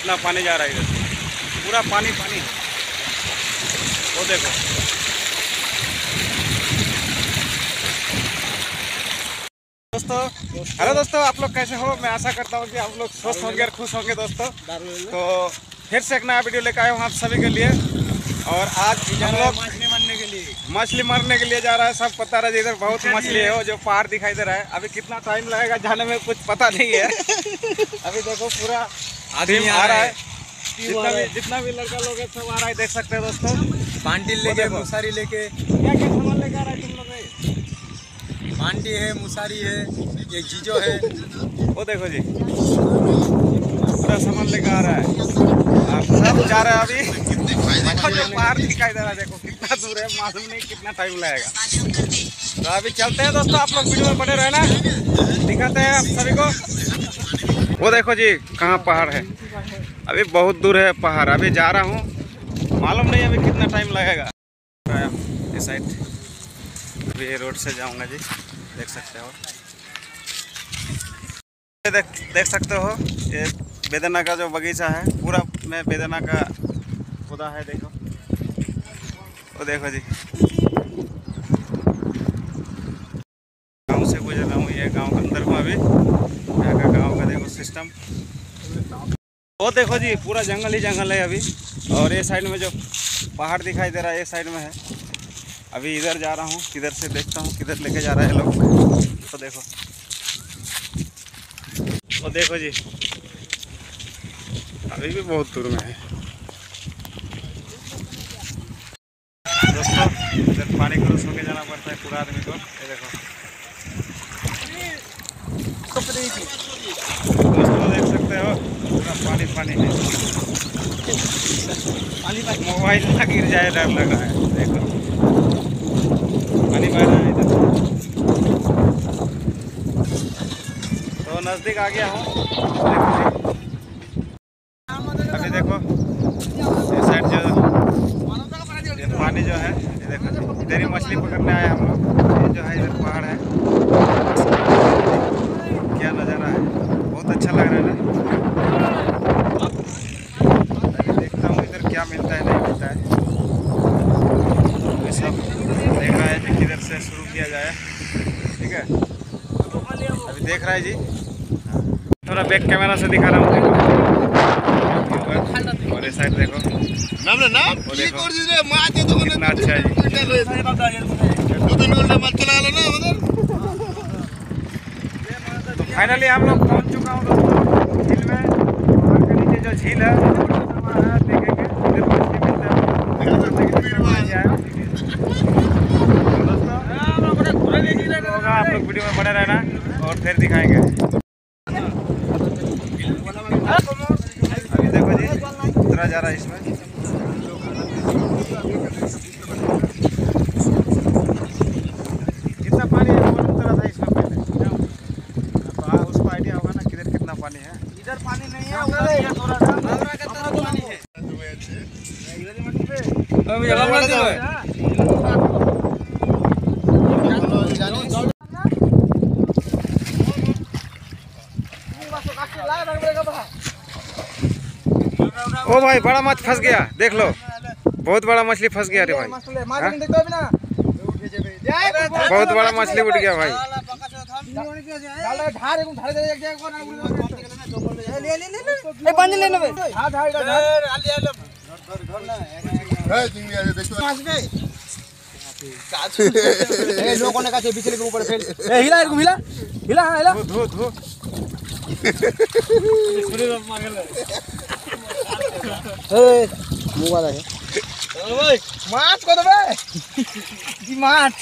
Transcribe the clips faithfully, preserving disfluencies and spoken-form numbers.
कितना पानी जा रहा है इधर, पूरा पानी पानी। वो देखो दोस्तों, हेलो दोस्तों, आप लोग कैसे हो? मैं आशा करता हूँ कि आप लोग स्वस्थ होंगे और खुश होंगे दोस्तों। तो फिर से एक नया वीडियो लेकर आए हूँ आप सभी के लिए। और आज हम लोग मछली मारने के लिए मछली मारने के लिए जा रहा है। सब पता रहे इधर बहुत मछली है, वो जो पहाड़ दिखाई दे रहा है। अभी कितना टाइम लगेगा जाने में कुछ पता नहीं है। अभी देखो पूरा आदमी आ रहा है, जितना भी जितना भी लड़का लोग है सब आ रहा है, देख सकते हैं दोस्तों। बांटिल लेके, मुसारी लेके, क्या क्या सामान लेकर आ रहा है तुम लोग? बांटी है, मुसारी है, ये जीजो है। वो देखो जी पूरा सामान लेकर आ रहा है। आप सब जा रहे हैं अभी। जो पहाड़ दिखाई दे रहा है देखो कितना दूर है, मालूम नहीं कितना टाइम लगेगा। तो अभी चलते हैं दोस्तों, आप लोग वीडियो में बने रहना, दिखाते हैं आप सभी को। वो देखो जी कहाँ पहाड़ है, अभी बहुत दूर है पहाड़। अभी जा रहा हूँ, मालूम नहीं अभी कितना टाइम लगेगा। इस साइड अभी ये रोड से जाऊंगा जी, देख सकते हो। देख देख सकते हो ये बेदाना का जो बगीचा है, पूरा में बेदाना का पौधा है। देखो वो देखो जी, गांव से गुजर रहा हूँ, ये गांव के अंदर हूँ अभी। यहाँ का गांव का देखो सिस्टम, वो देखो जी पूरा जंगल ही जंगल है अभी। और ये साइड में जो पहाड़ दिखाई दे रहा है, ये साइड में है। अभी इधर जा रहा हूँ, किधर से देखता हूँ किधर लेके जा रहा है लोग। तो देखो वो देखो जी अभी भी बहुत दूर में है दोस्तों। इधर पानी क्रॉस होके जाना पड़ता है पूरा आदमी को। ये देखो दोस्तों देख सकते हो पूरा पानी पानी है। मोबाइल ना गिर जाए डर लग रहा है। देखो पानी बह रहा है इधर। तो नज़दीक आ गया हूँ। अभी देखो ये साइड जो ये पानी जो है, ये देखो इधर ही मछली पकड़ने आए हम लोग। ये जो है इधर पहाड़ है, क्या नज़ारा है, बहुत अच्छा लग रहा है ना। अभी देखता हूँ इधर क्या मिलता है नहीं मिलता है। ये सब देखा है कि किधर से शुरू किया जाए, ठीक है। अभी देख रहा है जी, थोड़ा बैक कैमरा से दिखा रहा हूँ। देखो और ये साइड देखो, नाम ना नाम वो देखो कितना अच्छा है जी। तो फाइनली हम लोग पहुँच चुका हूँ दोस्तों झील में। पहाड़ के नीचे जो झील है देखेंगे, होगा। आप लोग वीडियो में बने रहना और फिर दिखाएंगे। अभी देखो जी उतरा जा रहा है इसमें। कितना पानी है कौन उतरा था इसमें पहले, तो उसको आइडिया होगा ना किधर कितना पानी है। इधर पानी नहीं है, उधर थोड़ा सा पानी है। ओ भाई बड़ा मछ फंस गया, देख लो बहुत बड़ा मछली फंस गया रे भाई। बहुत बड़ा मछली उठ गया भाई। लोगों ने कहा बिजली के ऊपर फेल हिला हिला हिला हिला धो धो मोबाइल है ভাই মাছ কত ভাই কি মাছ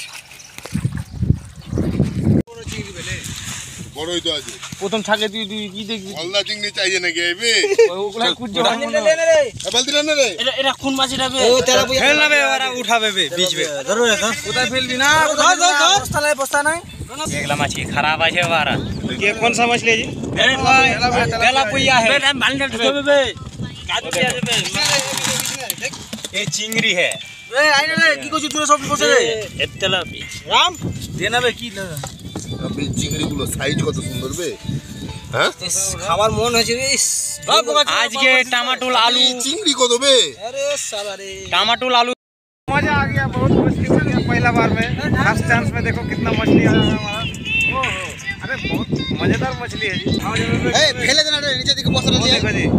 বড় চিংড়ি বেলে বড়ই তো আছে প্রথম থাকে তুই তুই কি দেখবি হলদা চিংড়ি চাইয়ে নাকি আইবে ওগুলা কুজ নে নে রে এ বলতি না রে এটা এটা কোন মাছ এটা বে ও তেরা ফেল না বে ওরা উঠাবে বে बीच में जरूर है কোথায় ফেলবি না ধর ধর ধর বস্তা নাই বস্তা নাই एकला मछली खराब আছে वारा। ये कौन सा मछली है जी? अरे बेला पुइया है बे मालने बे बे काट दिया बे ये चिंगरी है ए आइने रे কি কইছিস তুই সব বসে রে এতলা রাম দেনা বে কি না আপনি চিংড়ি গুলো সাইজ কত সুন্দর বে হ্যাঁ খাবার মন হয়েছে রে আজকে টমেটোল आलू চিংড়ি কত বে अरे साला रे टमाटोल आलू मजा आ गया, बहुत मछली हो गया पहला बार में। फर्स्ट चांस में देखो कितना मछली आया हमारा। ओहो, अरे बहुत मजेदार मछली है जी। এই ফেলে দেনা রে নিচে দিকে বসা দিয়ে देखो जी,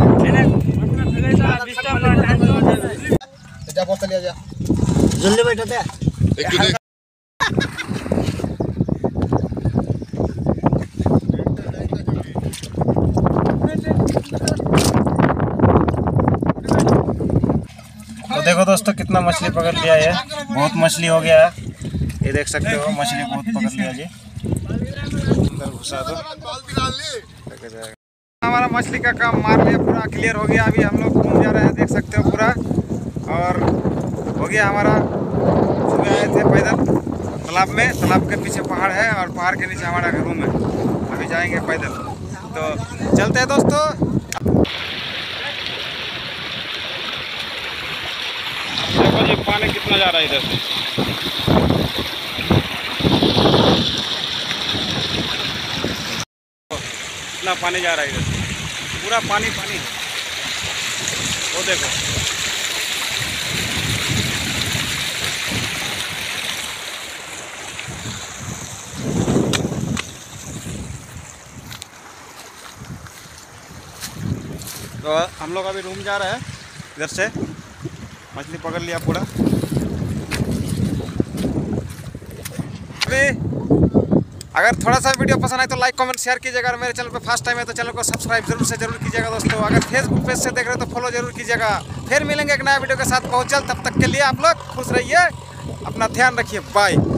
যা বসা লিয়া যা जल्दी बैठा था একটু দেখ तो देखो दोस्तों कितना मछली पकड़ लिया है, बहुत मछली हो गया है। ये देख सकते हो मछली बहुत पकड़ लिया जी। अंदर घुसा दो, लेके जाएगा। हमारा मछली का काम मार लिया, पूरा क्लियर हो गया। अभी हम लोग घूम जा रहे हैं, देख सकते हो पूरा। और हो गया हमारा, सुबह आए थे पैदल तालाब में, तालाब के पीछे पहाड़ है और पहाड़ के नीचे हमारा रूम है। अभी जाएंगे पैदल, तो चलते हैं दोस्तों। देखो जी पानी कितना जा रहा है इधर से। कितना पानी जा रहा है इधर से, पूरा पानी पानी है। वो देखो तो हम लोग अभी रूम जा रहे हैं इधर से। मछली पकड़ लिया पूरा। अभी अगर थोड़ा सा वीडियो पसंद आए तो लाइक कमेंट शेयर कीजिएगा। और मेरे चैनल पे फर्स्ट टाइम है तो चैनल को सब्सक्राइब जरूर से जरूर कीजिएगा दोस्तों। अगर फेसबुक पेज से देख रहे हो तो फॉलो जरूर कीजिएगा। फिर मिलेंगे एक नया वीडियो के साथ बहुत जल्द। तब तक के लिए आप लोग खुश रहिए, अपना ध्यान रखिए, बाय।